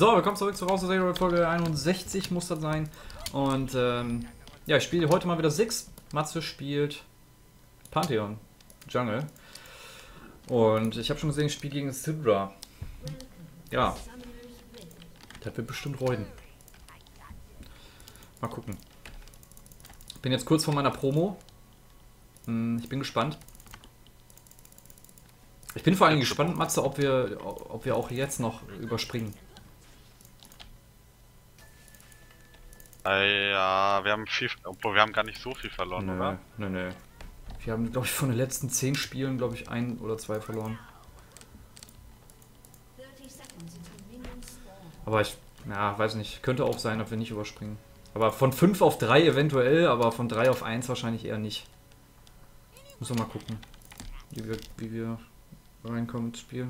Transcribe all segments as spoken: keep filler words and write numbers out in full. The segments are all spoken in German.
So, willkommen zurück zu Raus aus Zero, Folge einundsechzig muss das sein. Und ähm, ja, ich spiele heute mal wieder Six. Matze spielt Pantheon Jungle. Und ich habe schon gesehen, ich spiele gegen Syndra. Ja, das wird bestimmt reuden. Mal gucken. Ich bin jetzt kurz vor meiner Promo. Ich bin gespannt. Ich bin vor allem gespannt, Matze, ob wir, ob wir auch jetzt noch überspringen. Äh, ja, wir haben viel, obwohl wir haben gar nicht so viel verloren, Nö, oder? nö, nö. Wir haben, glaube ich, von den letzten zehn Spielen, glaube ich, ein oder zwei verloren. Aber ich, ja, weiß nicht, könnte auch sein, ob wir nicht überspringen. Aber von fünf auf drei eventuell, aber von drei auf eins wahrscheinlich eher nicht. Muss man mal gucken, wie wir, wie wir reinkommen ins Spiel.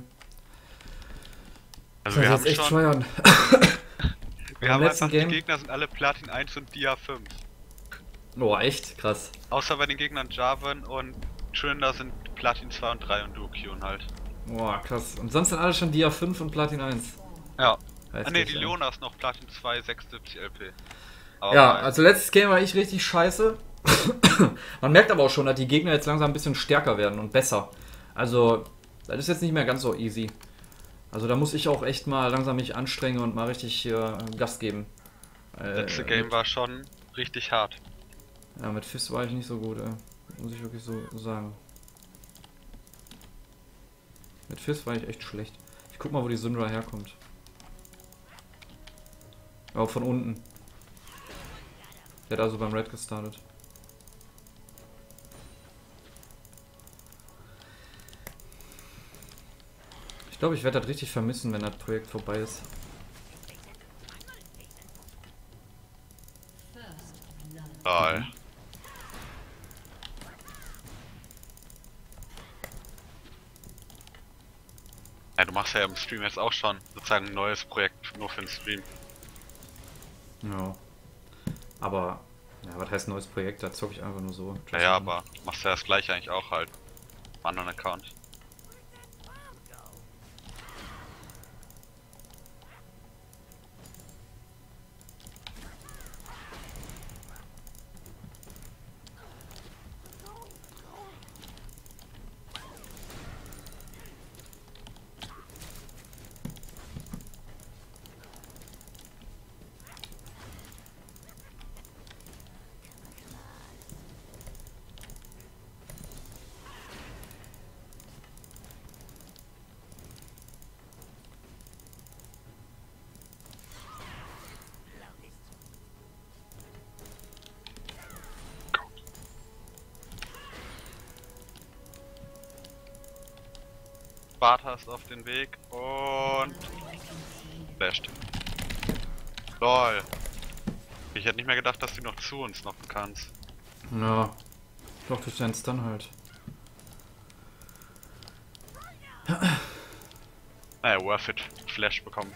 Also wir haben echt schon, feiern. wir haben einfach, die Gegner sind alle Platin eins und Dia fünf. Oh, echt? Krass. Außer bei den Gegnern Jarvan und Trinda sind Platin zwei und drei und Duokyun halt. Boah, krass. Und sonst sind alle schon Dia fünf und Platin eins. Ja. Heftig, Ah ne, die ja. Leona ist noch Platin zwei, sechs L P. Aber Ja, also letztes Game war ich richtig scheiße. Man merkt aber auch schon, dass die Gegner jetzt langsam ein bisschen stärker werden und besser. Also, das ist jetzt nicht mehr ganz so easy. Also da muss ich auch echt mal langsam mich anstrengen und mal richtig äh, Gas geben. Äh, letzte Game mit, war schon richtig hart. Ja, mit Fist war ich nicht so gut, ey. Muss ich wirklich so sagen. Mit Fist war ich echt schlecht. Ich guck mal, wo die Syndra herkommt. Oh, von unten. Der hat also beim Red gestartet. Ich glaube, ich werde das richtig vermissen, wenn das Projekt vorbei ist. Lol. Mhm. Ja, du machst ja im Stream jetzt auch schon sozusagen ein neues Projekt nur für den Stream. Ja. Aber, ja, was heißt neues Projekt? Da zocke ich einfach nur so. Ja, ja, aber du machst ja das gleiche eigentlich auch halt. Auf einem anderen Account. Bartha ist auf den Weg und flasht. Lol. Ich hätte nicht mehr gedacht, dass du noch zu uns noch kannst. Ja. Doch, durch deinen Stun halt. Naja, worth it. Flash bekommen.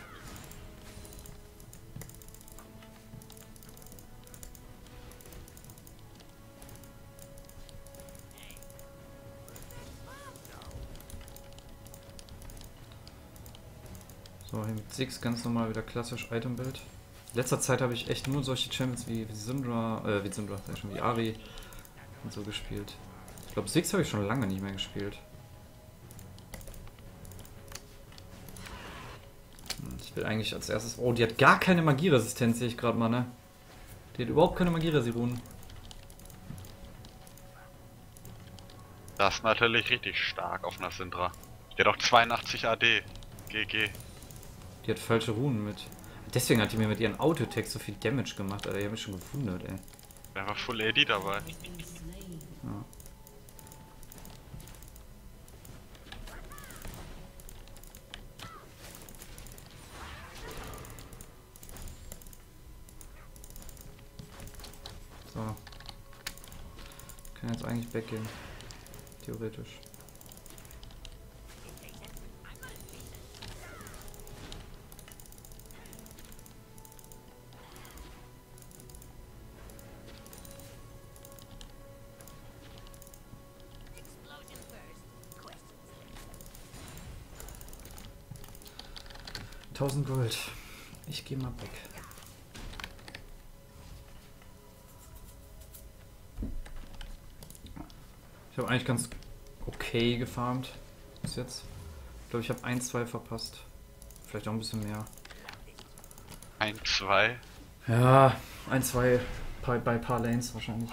So, hier mit Six ganz normal wieder klassisch Itembild. In letzter Zeit habe ich echt nur solche Champions wie, wie Syndra, äh, wie Syndra, sag ich schon, wie Ari und so gespielt. Ich glaube, Six habe ich schon lange nicht mehr gespielt. Ich will eigentlich als erstes... Oh, die hat gar keine Magieresistenz, sehe ich gerade mal, ne? Die hat überhaupt keine Magieresirunen. Das ist natürlich richtig stark auf einer Syndra. Die hat auch zweiundachtzig A D. G G. Die hat falsche Runen mit. Deswegen hat die mir mit ihren Autotext so viel Damage gemacht, Alter. Ich hab mich schon gewundert, ey. Einfach Full A D dabei. Ja. So. Kann jetzt eigentlich weggehen. Theoretisch. tausend Gold. Ich gehe mal weg. Ich habe eigentlich ganz okay gefarmt bis jetzt. Ich glaube, ich habe ein, zwei verpasst. Vielleicht auch ein bisschen mehr. Ein, zwei. Ja, ein, zwei bei, bei paar Lanes wahrscheinlich.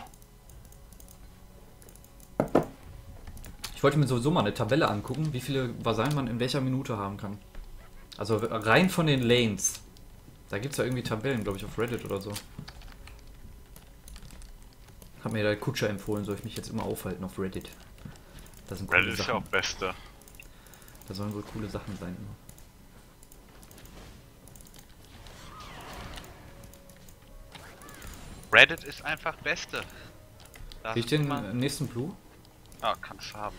Ich wollte mir sowieso mal eine Tabelle angucken, wie viele Vasallen man in welcher Minute haben kann. Also rein von den Lanes. Da gibt es ja irgendwie Tabellen, glaube ich, auf Reddit oder so. Hat mir der Kutscher empfohlen, soll ich mich jetzt immer aufhalten auf Reddit. Das sind coole Reddit ist ja Sachen. auch Beste. Da sollen wohl coole Sachen sein immer. Reddit ist einfach Beste. Das Krieg ich ist den immer- nächsten Blue? Ah, kannst du haben.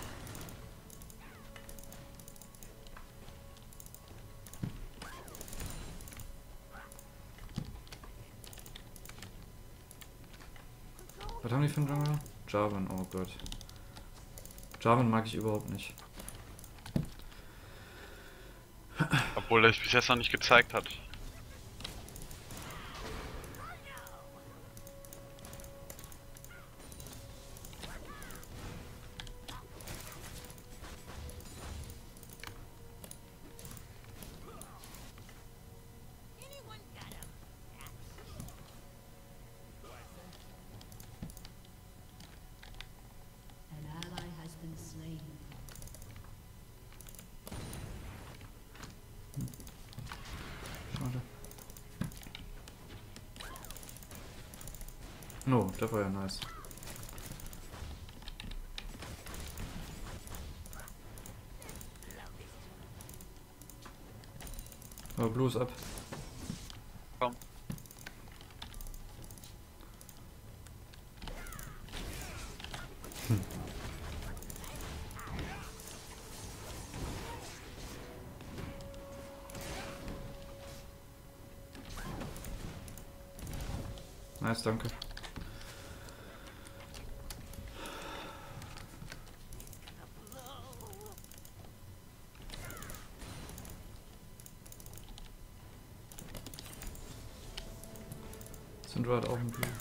Was haben die für einen Jungle? Jarvan, oh Gott. Jarvan mag ich überhaupt nicht. Obwohl er es bis jetzt noch nicht gezeigt hat. An ally has been slain. Schade. Oh, das war ja nice. Aber Blue ist ab. Komm. Hm. Nice, danke. Syndra hat auch ein Blue.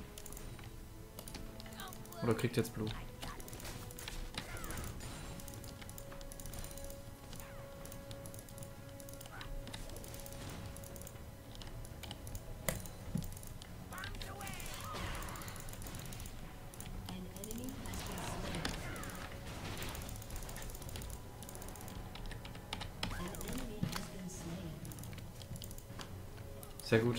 Oder kriegt jetzt Blue. An enemy has been slain. An enemy has been slain. Sehr gut.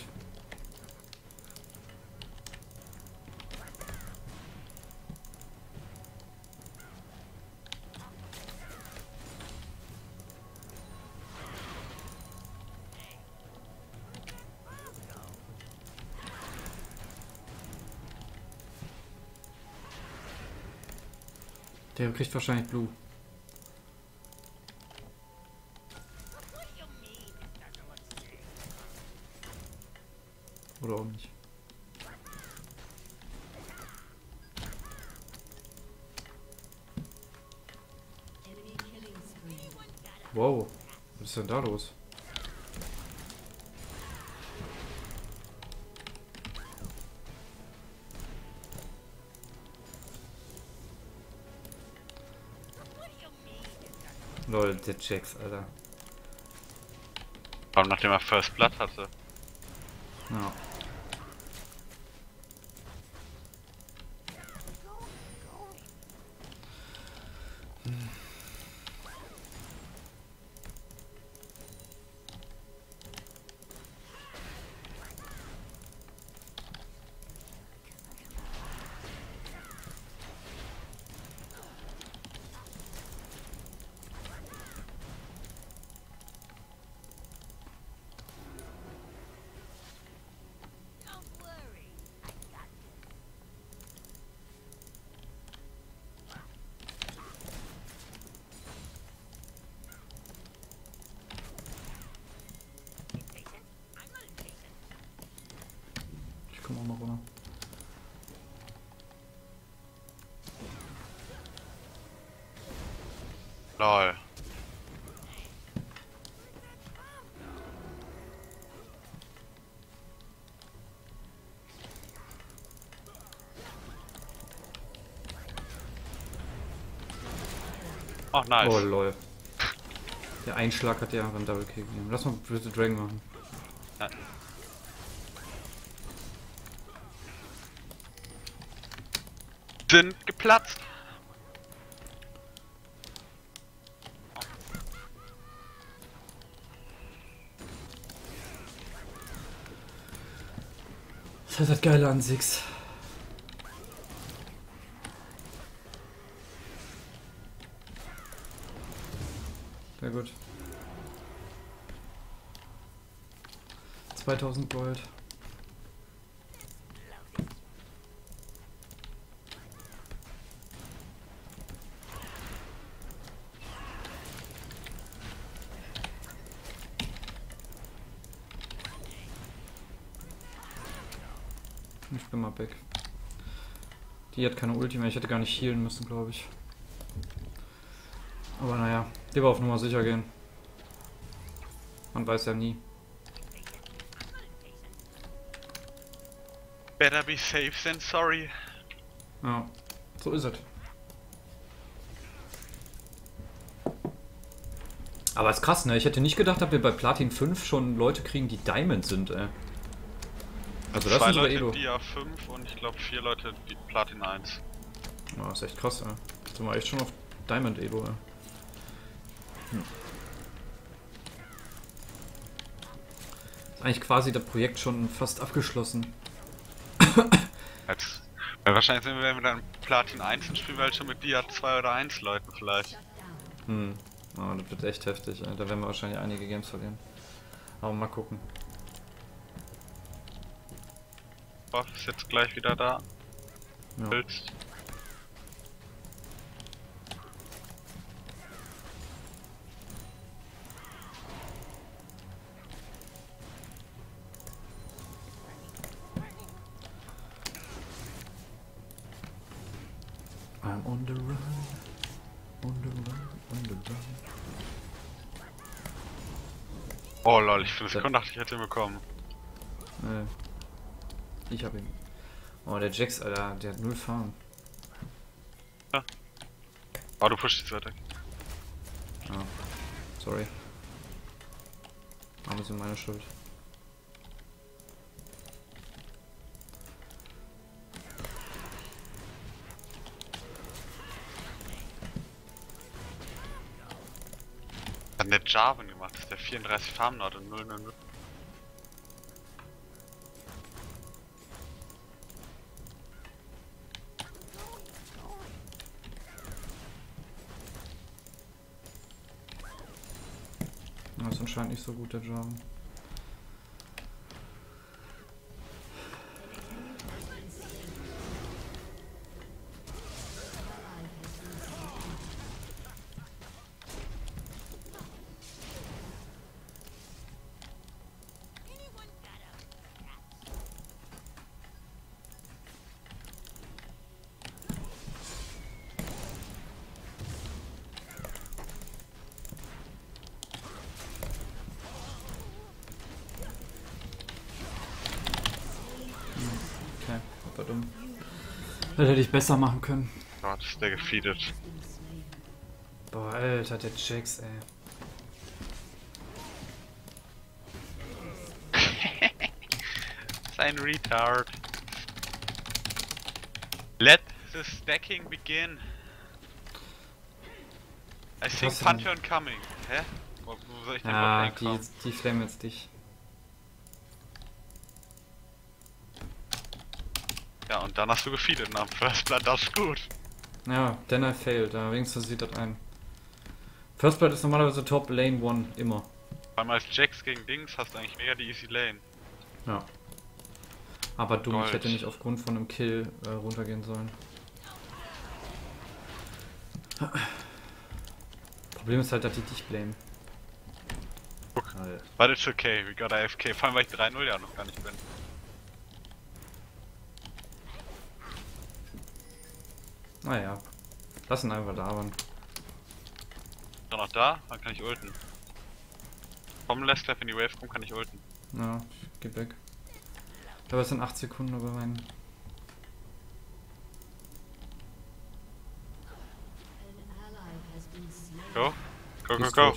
Der kriegt wahrscheinlich Blue. Oder auch nicht. Enemy killing spree. Wow, was ist denn da los? Lol, der Jax, Alter. Vor allem nachdem er First Blood hatte. Ja. Ich komm auch mal runter. Lol. Oh, nice. Oh lol. Der Einschlag hat ja einen Double Kill gegeben. Lass mal bitte Dragon machen. Ja. Sind geplatzt. Das ist das Geile an Six. Sehr gut. zweitausend Gold. Ich bin mal weg. Die hat keine Ulti mehr. Ich hätte gar nicht healen müssen, glaube ich. Aber naja, die war auf Nummer sicher gehen. Man weiß ja nie. Better be safe than sorry. Ja, so ist es. Aber ist krass, ne? Ich hätte nicht gedacht, dass wir bei Platin fünf schon Leute kriegen, die Diamond sind, ey. Also das Zwei ist sogar Leute Elo. Dia fünf und ich glaube vier Leute die Platin eins. Ja, ist echt krass, ey. Jetzt sind wir echt schon auf Diamond Elo, ey. Hm. Ist eigentlich quasi das Projekt schon fast abgeschlossen. Jetzt, weil wahrscheinlich sind wir, wenn wir dann Platin eins sind, spielen wir halt schon mit Dia zwei oder eins Leuten vielleicht. Hm. Oh, das wird echt heftig, ey. Da werden wir wahrscheinlich einige Games verlieren. Aber mal gucken. Buff ist jetzt gleich wieder da. Ja. Willst? I'm on the run. On the run. On the run. Oh lol, ich für eine Sekunde dachte ich hätte ihn bekommen. Nee. Ich hab ihn. Oh, der Jax, Alter, der hat null Farm. Oh, du pushst die Seite. Ah, sorry. Aber sind meine Schuld. Hat der Jarvan gemacht, das ist der vierunddreißig Farm Nord und null null null. Das ist anscheinend nicht so gut, der Jarvan. Okay, war dumm. Das hätte ich besser machen können. Gott, ist der gefeedet. Boah, Alter, der Jax, ey. Sein Retard. Let the stacking begin. I think hast du denn? Pantheon coming. Hä? Wo, wo soll ich denn Ja, überhaupt die, reinkommen? die flamen jetzt dich. Ja, und dann hast du gefeedet und am First Blood, das ist gut. Ja, then I failed, da wenigstens sieht das ein. First Blood ist normalerweise Top Lane one, immer. Vor allem als Jax gegen Dings hast du eigentlich mega die easy Lane. Ja. Aber dumm, Gold. ich hätte nicht aufgrund von einem Kill äh, runtergehen sollen. Problem ist halt, dass die dich blamen. Guck. Alter. But it's okay, we got A F K. Vor allem, weil ich drei null ja noch gar nicht bin. Naja. Lass ihn einfach labern. Ist er noch da? Dann kann ich ulten. Komm, Lester, wenn die Wave kommt, kann ich ulten. Ja, ich geh weg. Aber es sind acht Sekunden, aber mein. An ally has been slain. Go. Go, Die go, ist go. tot.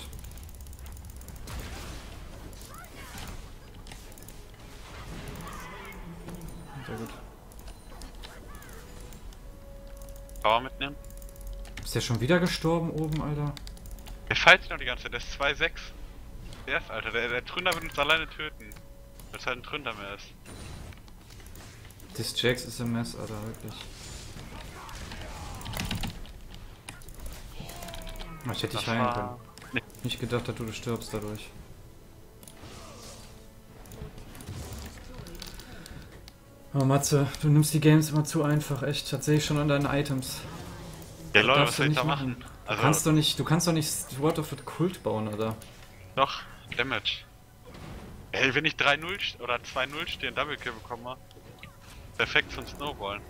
Sehr gut. Power mitnehmen. Ist der schon wieder gestorben oben, Alter? Der fight sich noch die ganze Zeit, der ist zwei sechs. Der ist, Alter, der, der Tründer wird uns alleine töten. Weil es halt ein Tründer mehr ist. Das Jax ist ein Mess, Alter, wirklich. Oh, ich hätte dich Das heilen war- können. Nee. Nicht gedacht, dass du stirbst dadurch. Oh Matze, du nimmst die Games immer zu einfach, echt. Das sehe ich schon an deinen Items. Ja, Leute, Darfst was du soll ich nicht da machen? Du Also, kannst doch nicht, du kannst doch nicht Sword of the Cult bauen, oder? doch, Damage. Ey, wenn ich drei null st- oder zwei null stehen, Double Kill bekomme, perfekt zum Snowballen.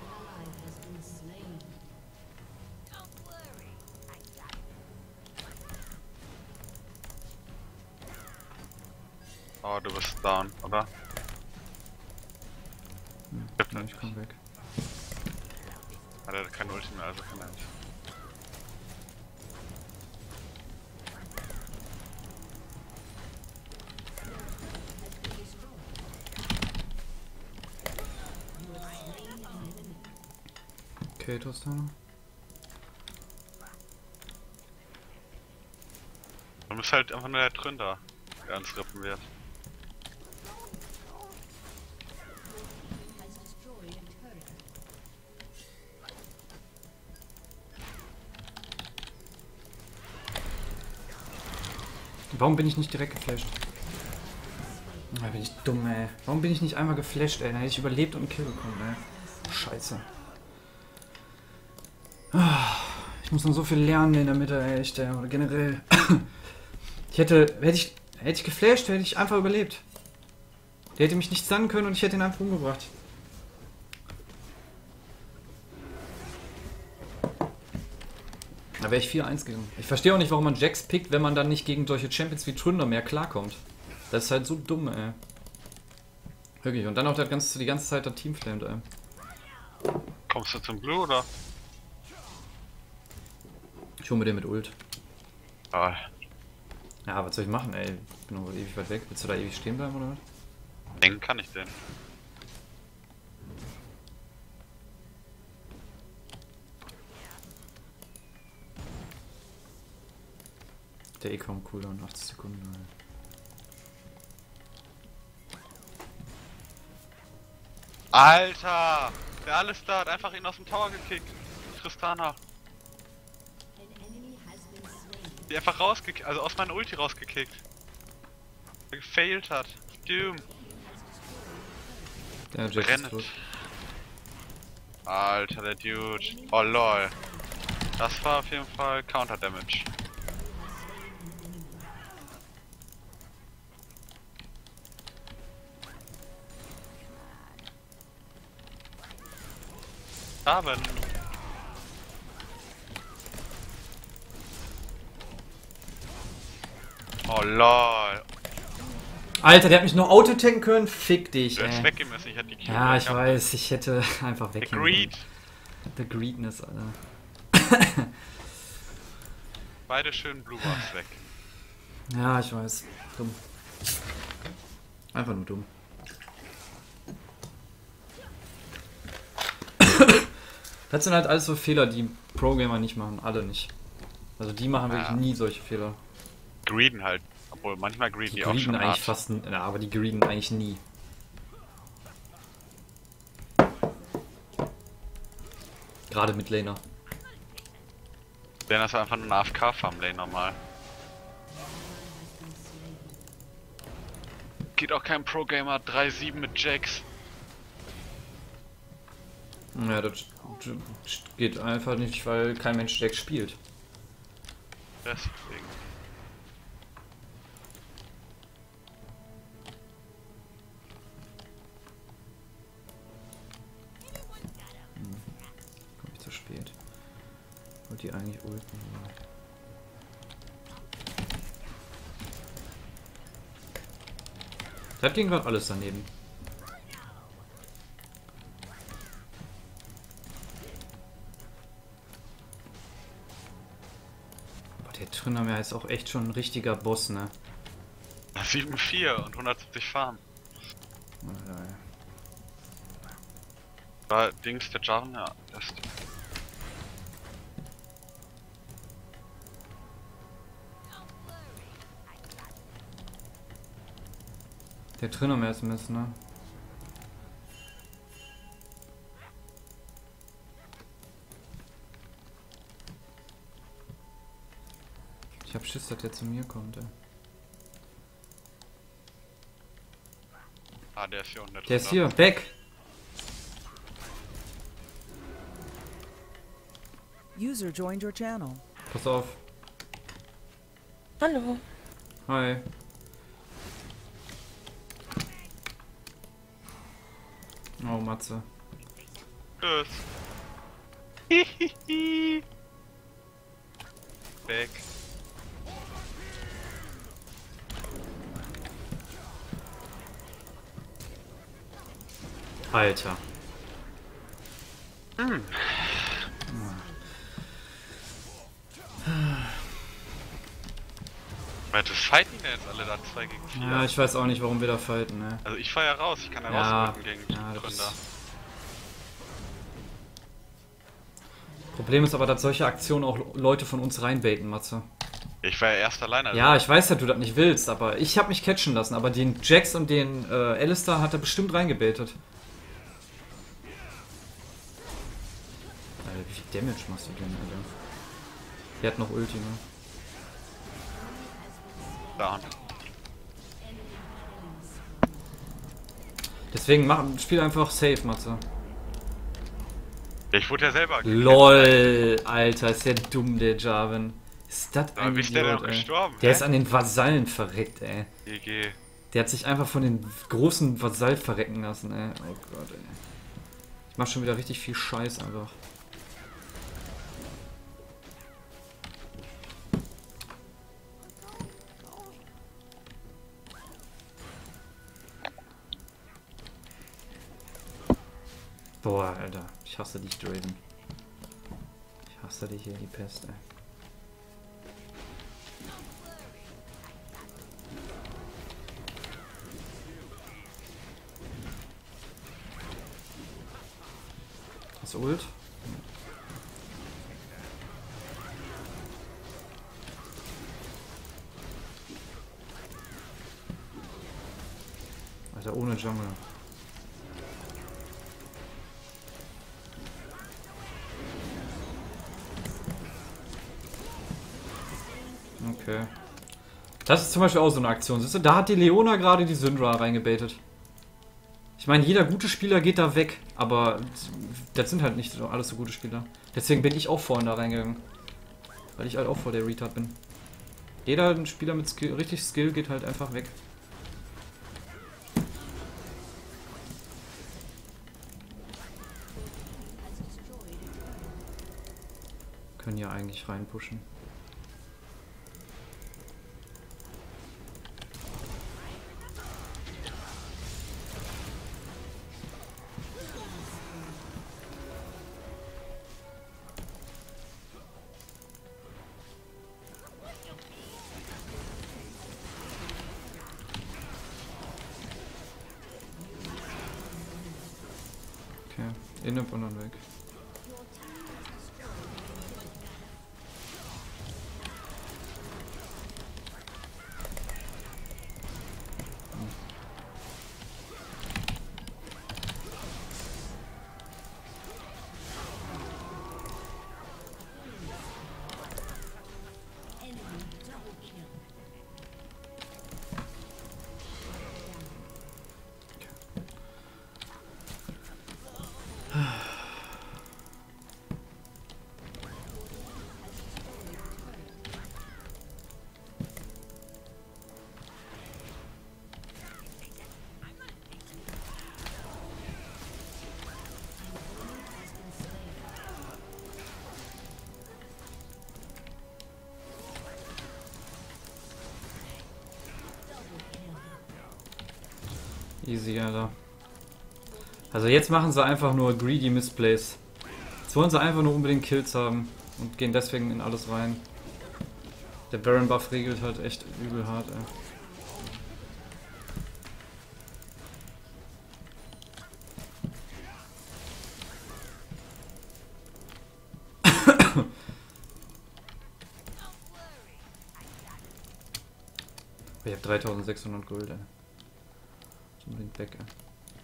Oh, du bist down, oder? Hm, Stimmt ja, nicht. ich komm weg. Ah, der hat kein Ulti mehr, also kann er nicht. Okay, Tostano. Man muss halt einfach nur der Tründer, der uns rippen wird. Has destroyed a turret. Warum bin ich nicht direkt geflasht? Ah, bin ich dumm, ey. Warum bin ich nicht einmal geflasht, ey? Dann hätte ich überlebt und einen Kill bekommen, ey. Scheiße. Ah, ich muss noch so viel lernen in der Mitte, ey, echt, ey. Oder generell. Ich hätte, hätte ich, hätte ich geflasht, hätte ich einfach überlebt. Der hätte mich nicht stunnen können und ich hätte ihn einfach umgebracht. Da wäre ich vier eins gegangen. Ich verstehe auch nicht, warum man Jax pickt, wenn man dann nicht gegen solche Champions wie Tründer mehr klarkommt. Das ist halt so dumm, ey. Wirklich. Und dann auch das ganze, die ganze Zeit der Team flamed, ey. Kommst du zum Blue, oder? Ich hole mir den mit Ult. Ah, Ja, was soll ich machen, ey? Ich bin noch ewig weit weg. Willst du da ewig stehen bleiben, oder was? denken kann ich den. Der eh kaum Cooldown, achtzig Sekunden, ey. Alter! Der Alistar hat einfach ihn aus dem Tower gekickt. Tristana. An enemy has been slain. Die einfach rausgekickt, also aus meiner Ulti rausgekickt. Der gefailt hat. Doom. Der Jax ist Brennt. tot. Alter, der Dude. Oh lol. Das war auf jeden Fall Counter Damage. Aber oh lol. Alter, der hat mich nur auto-tanken können? Fick dich, Der ist ey. weggemessen, ich hatte die Q. Ja, ich gehabt. weiß, ich hätte einfach Der weg. Greed. The Greedness, Alter. Beide schön Blue Buffs weg. Ja, ich weiß. Dumm. Einfach nur dumm. Das sind halt alles so Fehler, die Pro-Gamer nicht machen. Alle nicht. Also die machen wirklich Ja. nie solche Fehler. Greeden halt. Obwohl manchmal greeden Die die auch greeden schon eigentlich hart. fast, n- ja, aber die greeden eigentlich nie. Gerade mit Laner. Der ist einfach nur ein A F K-Farm-Lane normal. Geht auch kein Pro-Gamer drei sieben mit Jax. Ja, das geht einfach nicht, weil kein Mensch Jax spielt. Deswegen. Komm ich zu spät. Wollte die eigentlich ulten. aber- Das ging gerade alles daneben. Aber der Tryndamere ist auch echt schon ein richtiger Boss, ne? sieben vier und hundertsiebzig Farm. Alter, ey. War Dings der Jarn, ja. Das Der Tryndamere ist Mist, ne? Ich hab Schiss, dass der zu mir kommt, ey. Ah, der ist hier unten. Der ist hier, weg! User joined your channel. Pass auf. Hallo. Hi. Oh, Matze. Tschüss. Hihihi. Weg. Alter. Hm. Was fighten denn jetzt alle da zwei gegen vier? Ja, ich weiß auch nicht, warum wir da fighten, ne? Also ich fahr ja raus, ich kann ja, Ja, rausrücken gegen die ja, das Gründer. Problem ist aber, dass solche Aktionen auch Leute von uns reinbaiten, Matze. Ich war ja erst alleine. Also Ja, ich weiß, dass du das nicht willst, aber ich habe mich catchen lassen. Aber den Jax und den äh, Alistar hat er bestimmt reingebaitet. Alter, wie viel Damage machst du denn, Alter? Der hat noch Ulti, ne? da. Deswegen mach, spiel einfach safe, Matze. Ich wurde ja selber LOL, Alter, ist der dumm, der Jarvan. Ist das ein Aber wie ist der denn Idiot, noch ey. gestorben? Der Hä? ist an den Vasallen verreckt, ey. G G. Der hat sich einfach von den großen Vasall verrecken lassen, ey. Oh Gott, ey. Ich mach schon wieder richtig viel Scheiß einfach. Boah, Alter. Ich hasse dich, Draven. Ich hasse dich hier, die Pest, ey. Hast du Ult? Alter, ohne Jungle. Okay. Das ist zum Beispiel auch so eine Aktion. Siehst du, da hat die Leona gerade die Syndra reingebaitet. Ich meine, jeder gute Spieler geht da weg, aber das sind halt nicht so alles so gute Spieler. Deswegen bin ich auch vorhin da reingegangen. Weil ich halt auch vor der Retard bin. Jeder Spieler mit Skill, richtig Skill geht halt einfach weg. Können ja eigentlich reinpushen. Okay, in und dann weg. Easy, Alter. Also jetzt machen sie einfach nur greedy Misplays. Jetzt wollen sie einfach nur unbedingt Kills haben und gehen deswegen in alles rein. Der Baron Buff regelt halt echt übel hart, ey. Ich hab dreitausendsechshundert Gold, ey. Muss unbedingt weg, ey.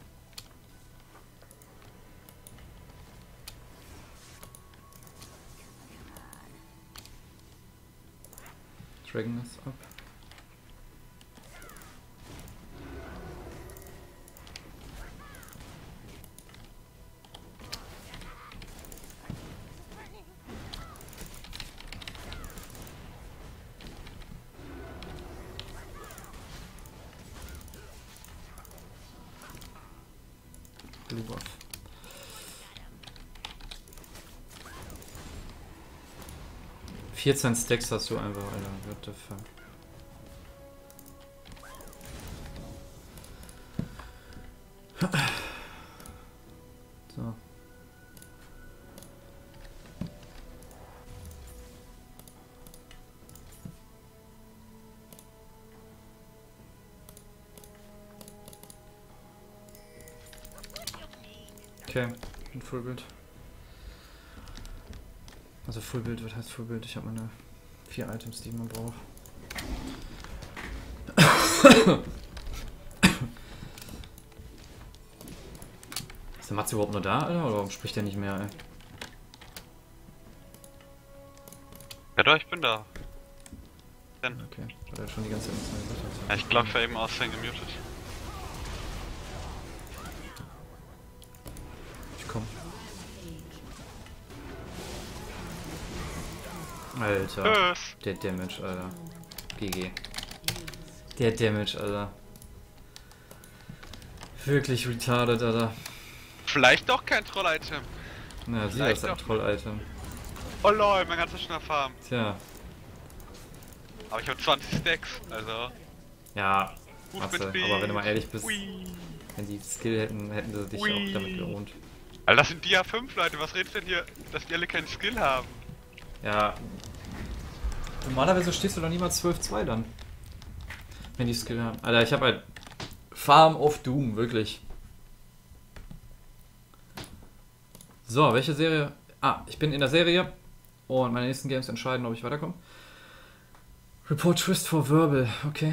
Dragon ist ab. Blue Buff. vierzehn Stacks hast du einfach, Alter. What the fuck. So. Okay, ein Fullbild. Also Fullbild, was heißt Fullbild? Ich habe meine vier Items, die man braucht. Ist der Matze überhaupt noch da, Alter? Oder warum spricht der nicht mehr, ey? Ja doch, ich bin da. Denn? Okay, weil er schon die ganze Zeit nichts mehr gesagt hat. Ja, ich glaube, ich war eben aussehen gemutet. Ich komm. Alter, Tschüss. der Damage, Alter. G G. Der Damage, Alter. Wirklich retarded, Alter. Vielleicht doch kein Troll-Item. Na, sie Vielleicht ist ein doch. Troll-Item. Oh lol, mein ganzer schneller Farm. Tja. Aber ich habe zwanzig Stacks, also. Ja, Gut Matze, mit B. aber wenn du mal ehrlich bist, Ui. wenn die Skill hätten, hätten sie dich Ui. auch damit belohnt. Alter, das sind Dia fünf, Leute. Was redest du denn hier, dass die alle keinen Skill haben? Ja. Normalerweise stehst du doch niemals zwölf zwei dann. Wenn die Skill haben. Alter, ich hab halt Farm of Doom, wirklich. So, welche Serie? Ah, ich bin in der Serie und meine nächsten Games entscheiden, ob ich weiterkomme. Report Twist for Verbal, okay.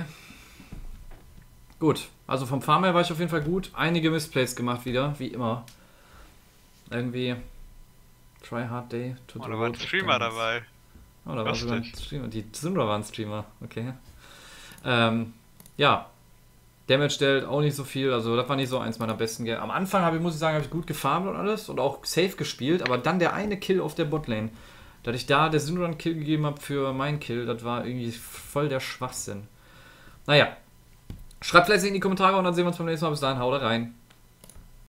Gut, also vom Farm her war ich auf jeden Fall gut. Einige Missplays gemacht wieder, wie immer. Irgendwie Try Hard Day to Oh, the da war ein road of Streamer dance. dabei. Oh, da war sogar ein Lustig. Streamer. Die Syndra waren Streamer, okay. Ähm, ja. Damage dealt auch nicht so viel, also das war nicht so eins meiner besten Games. Am Anfang habe ich, muss ich sagen, habe ich gut gefarmt und alles und auch safe gespielt, aber dann der eine Kill auf der Botlane, dass ich da der Syndra einen Kill gegeben habe für meinen Kill, das war irgendwie voll der Schwachsinn. Naja. Schreibt fleißig in die Kommentare und dann sehen wir uns beim nächsten Mal. Bis dahin, haut rein.